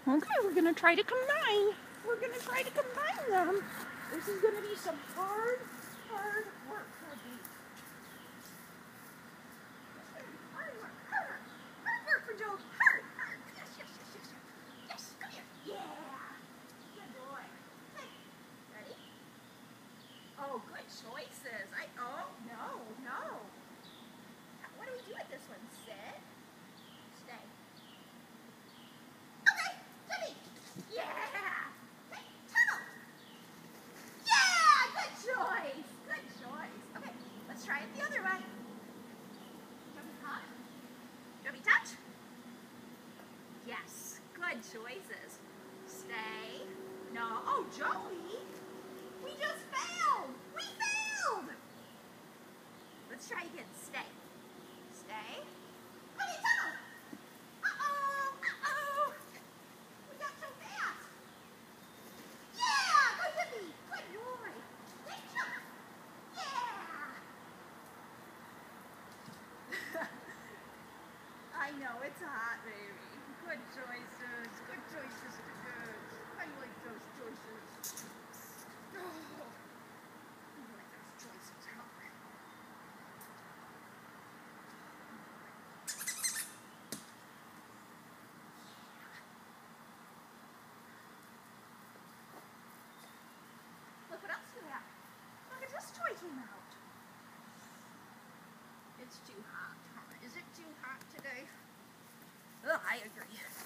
Okay, we're going to try to combine. We're going to try to combine them. This is going to be some hard work for me. Hard work for Jovi. Hard. Yes. Yes, come here. Yeah. Good boy. Okay, ready? Oh, good choices. Oh, no. What do we do with this one? Sit. Stay. Okay, Jovi. Yeah. Okay, tunnel. Yeah, good choice. Okay, let's try it the other way. Jovi, hug. Jovi, touch. Yes, good choices. Stay. No. Oh, Jovi. We just failed. We failed. Let's try again. Stay. Okay, tunnel. Uh-oh. We got so fast. Yeah, good Jovi. Good boy. Hey, jump. Yeah. I know, it's hot, baby. Good choices. Good. I like those choices. Oh, I like those choices, huh? Look what else we have. Look at this toy came out. It's too hot, huh? Is it too hot today? Ugh, I agree.